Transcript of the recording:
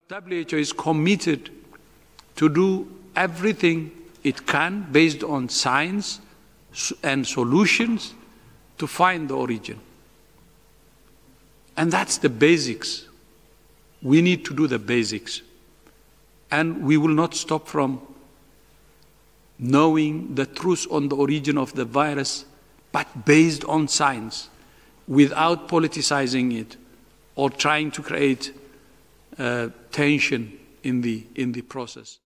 WHO is committed to do everything it can based on science and solutions to find the origin. And that's the basics. We need to do the basics. And we will not stop from knowing the truth on the origin of the virus, but based on science, without politicizing it or trying to create tension in the process.